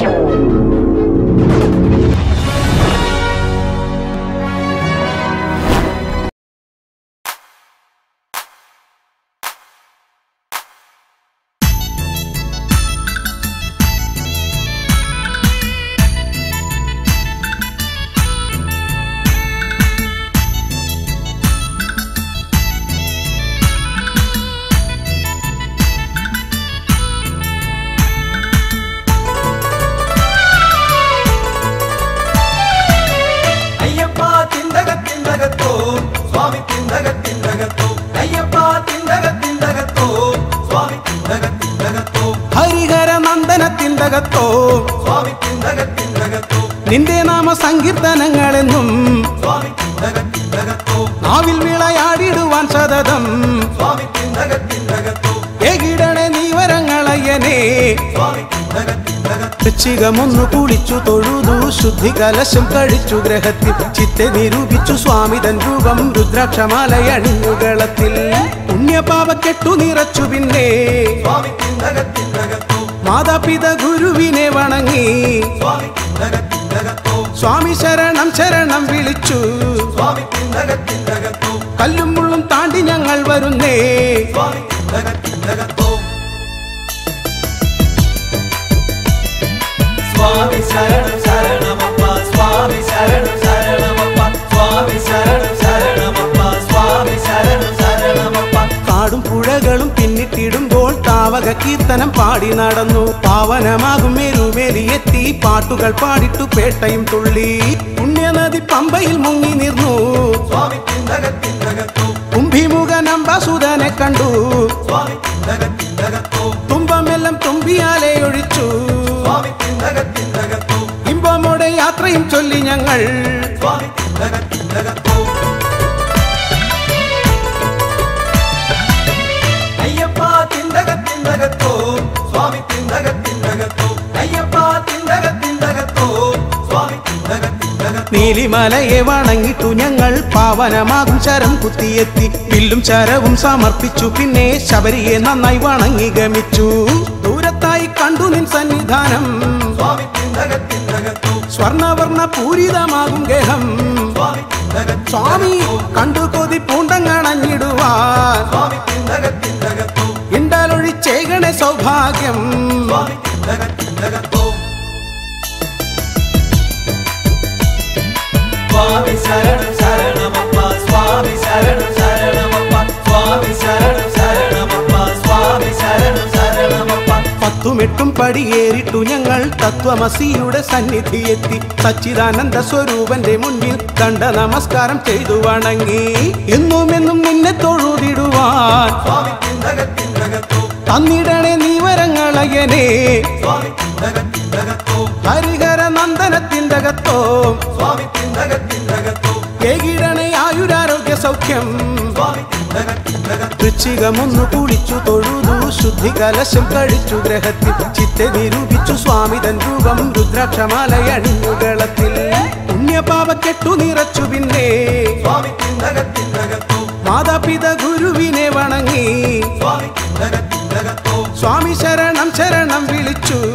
നിന്റെ നാമ സങ്കീർത്തനങ്ങളെന്നും നാവിൽ വിളയാടിടുവാൻ സതതം ഏകിടണേ നീ വരങ്ങളയ്യനേ വൃശ്ചികമൊന്നു കുളിച്ചു തൊഴുതു ശുദ്ധി കലശം കഴിച്ചു ഗ്രഹത്തിൽ ചിത്തെ നിരൂപിച്ചു സ്വാമിതൻ രൂപം രുദ്രാക്ഷമാലയണിഞ്ഞുകളത്തിൽ പുണ്യപാപ കെട്ടു നിറച്ചു പിന്നെ മാതാപിത ഗുരുവിനെ വണങ്ങി സ്വാമി ശരണം ശരണം വിളിച്ചു കല്ലും മുള്ളും താണ്ടി ഞങ്ങൾ വരുന്നേ സ്വാമി ശരണം ശരണമപ്പ സ്വാമി ശരണം ശരണമപ്പ സ്വാമി ശരണം ശരണമപ്പ സ്വാമി ശരണം ശരണമപ്പ കാടും പുഴകളും പിന്നിട്ടിടുമ്പോൾ താവക കീർത്തനം പാടി നടന്നു പാവനമാകും മേലുമേലിയെത്തി പാട്ടുകൾ പാടിട്ടു പേട്ടയും തുള്ളി പുണ്യനദി പമ്പയിൽ മുങ്ങി നിന്നു കുംഭിമുഖനമ്പസുതനെ കണ്ടു തുമ്പമെല്ലാം തുമ്പിയാലെ ഒഴിച്ചു ഇമ്പമോടെ യാത്രയും ചൊല്ലി ഞങ്ങൾ നീലിമലയെ വണങ്ങിട്ടു ഞങ്ങൾ പാവനമാകും ശരം കുത്തിയെത്തി വില്ലും ശരവും സമർപ്പിച്ചു പിന്നെ ശബരിയെ നന്നായി വണങ്ങി ഗമിച്ചു ദൂരത്തായി കണ്ടു നിൻ സന്നിധാനം സ്വർണവർണ്ണ പൂരിതമാകും ഗേഹം സ്വാമി കണ്ടു കൊതി പൂണ്ടങ്ങണഞ്ഞിടുവാൻ ഇണ്ടാലൊഴിച്ചേകണേ സൗഭാഗ്യം സ്വാമി ശരണം ശരണമപ്പ സ്വാമി ശരണം ശരണമപ്പ സ്വാമി ശരണം ശരണമപ്പ സ്വാമി ശരണം ശരണമപ്പ പത്തുമെട്ടും പടിയേറിട്ടു ഞങ്ങൾ തത്വമസിയുടെ സന്നിധിയെത്തി സച്ചിദാനന്ദ സ്വരൂപന്റെ മുന്നിൽ ദണ്ഡ നമസ്കാരം ചെയ്തു വണങ്ങി എന്നുമെന്നും നിന്നെ തൊഴുതിടുവാൻ തന്നിടണേ നീ വരങ്ങളയനേ ഹരിഹര നന്ദനത്തിൻ്റെ അകത്തോ ഏകിടണേ ആയുരാരോഗ്യ സൗഖ്യം വൃശ്ചികമൊന്നു കുളിച്ചു തൊഴുതു ശുദ്ധി കലശം കഴിച്ചു ഗ്രഹത്തിൽ ചിത്തെ നിരൂപിച്ചു സ്വാമിതൻ രൂപം രുദ്രാക്ഷമാലയണിഞ്ഞുകളത്തിൽ പുണ്യപാപ കെട്ടു നിറച്ചു പിന്നെ മാതാപിത ഗുരുവിനെ വണങ്ങി സ്വാമി ശരണം ശരണം വിളിച്ചു